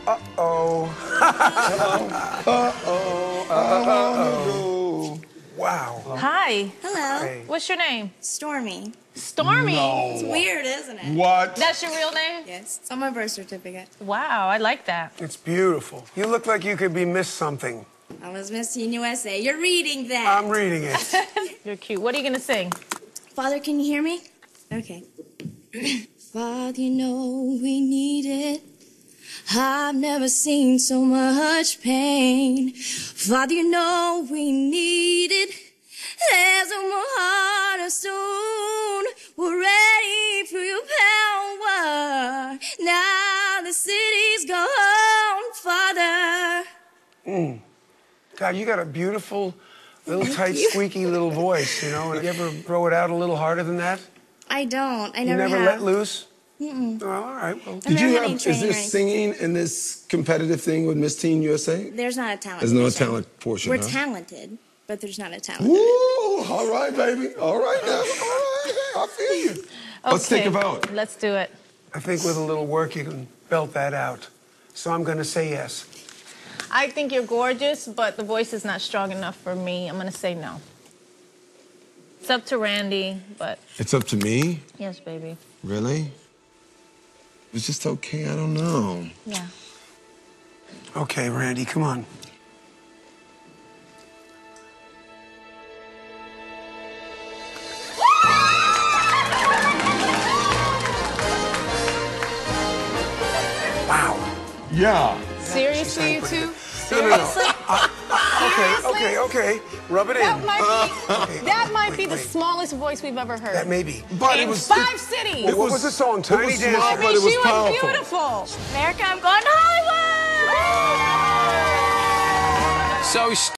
Uh-oh. Wow. Hi. Hello. Hey. What's your name? Stormy. Stormy. It's weird, isn't it? What? That's your real name? Yes. It's on my birth certificate. Wow, I like that. It's beautiful. You look like you could be Miss Something. I was Miss Teen USA. You're reading that. I'm reading it. You're cute. What are you gonna sing? Father, can you hear me? Okay. Father, you know we need it. I've never seen so much pain. Father, you know we need it. There's no more heart of stone. We're ready for your power. Now the city's gone, Father. God, you got a beautiful, little tight, squeaky little voice, you know? You ever throw it out a little harder than that? I don't. I You never never have. let loose? Oh, all right, well. Did you never had any have, is training there or anything. singing in this competitive thing with Miss Teen USA? There's not a talent. There's no portion. talent portion, We're huh? talented, but there's not a talent. Woo! All right, baby. All right now. All right. I feel you. Let's take a vote. Let's do it. I think with a little work you can belt that out. So I'm gonna say yes. I think you're gorgeous, but the voice is not strong enough for me. I'm gonna say no. It's up to Randy, but It's up to me? yes, baby. Really? It's just okay. I don't know. Yeah. Okay, Randy, come on. Wow. Yeah. Seriously, you two? No. Okay. Rub it in. That might be the wait. smallest voice we've ever heard. That may be. But in it was 5 cities. What was the song? It Tiny was Dancer. small, I but mean, it was she was powerful. beautiful. America, I'm going to Hollywood! So